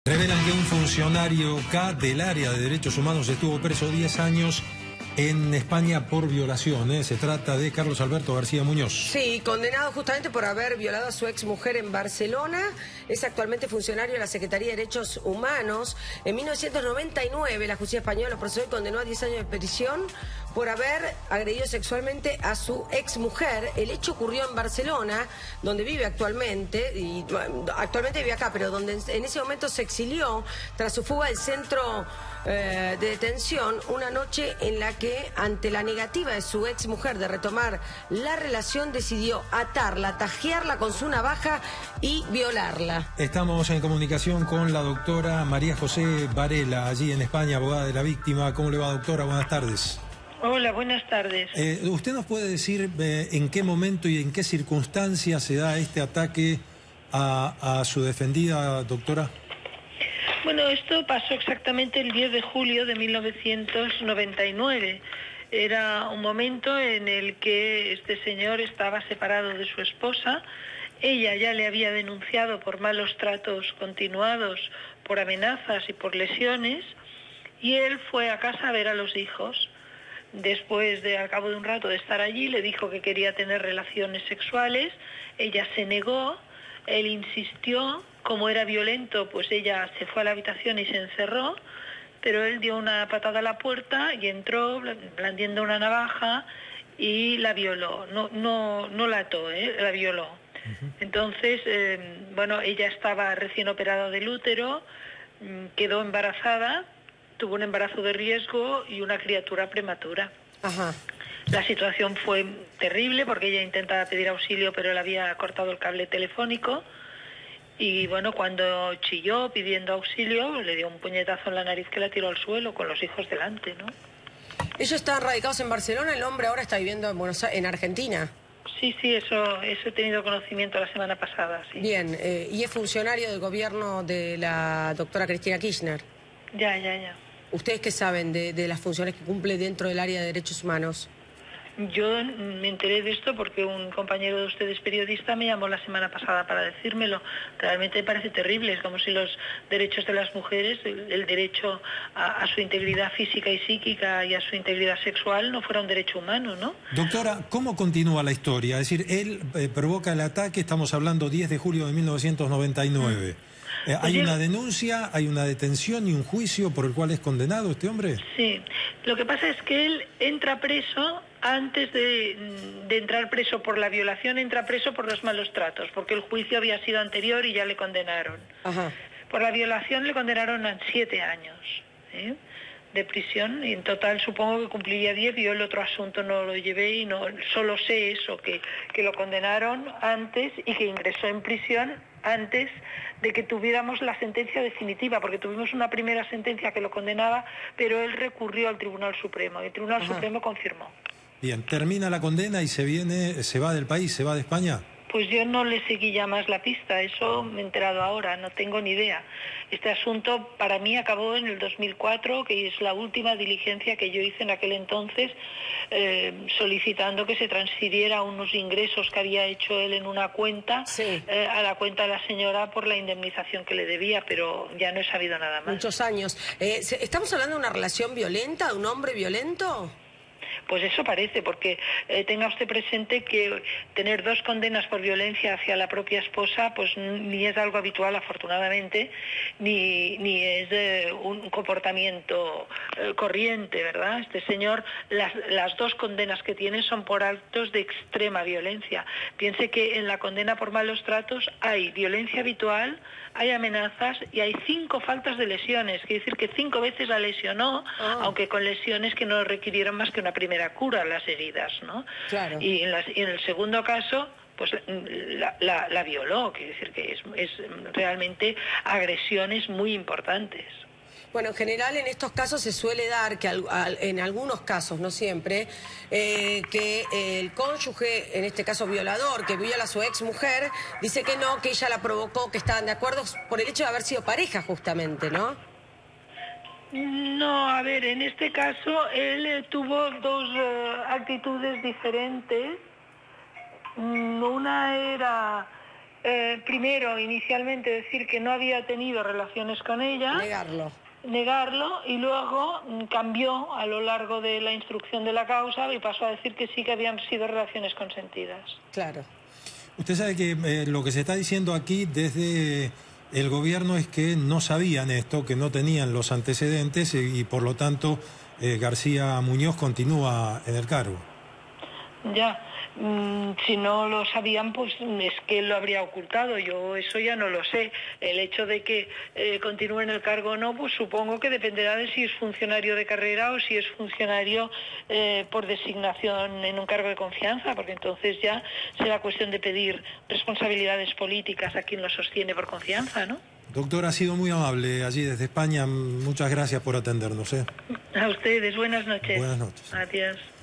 Revelan que un funcionario K del área de derechos humanos estuvo preso 10 años en España por violación. Se trata de Carlos Alberto García Muñoz. Sí, condenado justamente por haber violado a su ex mujer en Barcelona. Es actualmente funcionario de la Secretaría de Derechos Humanos. En 1999 la justicia española lo procesó y condenó a 10 años de prisión por haber agredido sexualmente a su ex mujer. El hecho ocurrió en Barcelona, donde vive actualmente, y actualmente vive acá, pero donde en ese momento se exilió tras su fuga del centro de detención, una noche en la que, ante la negativa de su ex mujer de retomar la relación, decidió atarla, tajearla con su navaja y violarla. Estamos en comunicación con la doctora María José Varela, allí en España, abogada de la víctima. ¿Cómo le va, doctora? Buenas tardes. Hola, buenas tardes. ¿Usted nos puede decir en qué momento y en qué circunstancias se da este ataque a su defendida, doctora? Bueno, esto pasó exactamente el 10 de julio de 1999. Era un momento en el que este señor estaba separado de su esposa. Ella ya le había denunciado por malos tratos continuados, por amenazas y por lesiones, y él fue a casa a ver a los hijos. Después al cabo de un rato de estar allí, le dijo que quería tener relaciones sexuales. Ella se negó, él insistió. Como era violento, pues ella se fue a la habitación y se encerró, pero él dio una patada a la puerta y entró blandiendo una navaja y la violó. No la ató, la violó. Entonces, bueno, ella estaba recién operada del útero, quedó embarazada, tuvo un embarazo de riesgo y una criatura prematura. Ajá. La situación fue terrible porque ella intentaba pedir auxilio, pero le había cortado el cable telefónico. Y bueno, cuando chilló pidiendo auxilio, le dio un puñetazo en la nariz que la tiró al suelo con los hijos delante, ¿no? Ellos estaban radicados en Barcelona, el hombre ahora está viviendo en Argentina. Sí, eso he tenido conocimiento la semana pasada, sí. Bien, y es funcionario del gobierno de la doctora Cristina Kirchner. Ya. ¿Ustedes qué saben de las funciones que cumple dentro del área de derechos humanos? Yo me enteré de esto porque un compañero de ustedes, periodista, me llamó la semana pasada para decírmelo. Realmente me parece terrible, es como si los derechos de las mujeres, el derecho a su integridad física y psíquica y a su integridad sexual no fuera un derecho humano, ¿no? Doctora, ¿cómo continúa la historia? Es decir, él provoca el ataque, estamos hablando 10 de julio de 1999. ¿Hay una denuncia, hay una detención y un juicio por el cual es condenado este hombre? Sí, lo que pasa es que él entra preso. Antes de entrar preso por la violación, entra preso por los malos tratos, porque el juicio había sido anterior y ya le condenaron. Ajá. Por la violación le condenaron a 7 años de prisión, y en total supongo que cumpliría 10. Yo el otro asunto no lo llevé y no solo sé eso, que lo condenaron antes y que ingresó en prisión antes de que tuviéramos la sentencia definitiva, porque tuvimos una primera sentencia que lo condenaba, pero él recurrió al Tribunal Supremo y el Tribunal Supremo confirmó. Bien, termina la condena y se va del país, se va de España. Pues yo no le seguí ya más la pista, eso me he enterado ahora, no tengo ni idea. Este asunto para mí acabó en el 2004, que es la última diligencia que yo hice en aquel entonces, solicitando que se transfiriera unos ingresos que había hecho él en una cuenta, sí, a la cuenta de la señora por la indemnización que le debía, pero ya no he sabido nada más. Muchos años. ¿Estamos hablando de una relación violenta, de un hombre violento? Pues eso parece, porque tenga usted presente que tener 2 condenas por violencia hacia la propia esposa, pues ni es algo habitual, afortunadamente, ni es un comportamiento corriente, ¿verdad? Este señor, las 2 condenas que tiene son por actos de extrema violencia. Piense que en la condena por malos tratos hay violencia habitual, hay amenazas y hay 5 faltas de lesiones. Quiere decir que 5 veces la lesionó, aunque con lesiones que no requirieron más que una primera cura las heridas, ¿no? Claro. Y en el segundo caso, pues la violó. Quiere decir que es realmente agresiones muy importantes. Bueno, en general en estos casos se suele dar, que en algunos casos, no siempre, que el cónyuge, en este caso violador, que viola a su ex mujer, dice que no, que ella la provocó, que estaban de acuerdo por el hecho de haber sido pareja justamente, ¿no? No, a ver, en este caso él tuvo 2 actitudes diferentes. Una era primero, inicialmente decir que no había tenido relaciones con ella. Negarlo, y luego cambió a lo largo de la instrucción de la causa y pasó a decir que sí, que habían sido relaciones consentidas. Claro. Usted sabe que lo que se está diciendo aquí desde el gobierno es que no sabían esto, que no tenían los antecedentes y por lo tanto García Muñoz continúa en el cargo. Ya, si no lo sabían, pues es que él lo habría ocultado. Yo eso ya no lo sé. El hecho de que continúe en el cargo o no, pues supongo que dependerá de si es funcionario de carrera o si es funcionario por designación en un cargo de confianza, porque entonces ya será cuestión de pedir responsabilidades políticas a quien lo sostiene por confianza, ¿no? Doctor, ha sido muy amable allí desde España. Muchas gracias por atendernos. A ustedes, buenas noches. Buenas noches. Adiós.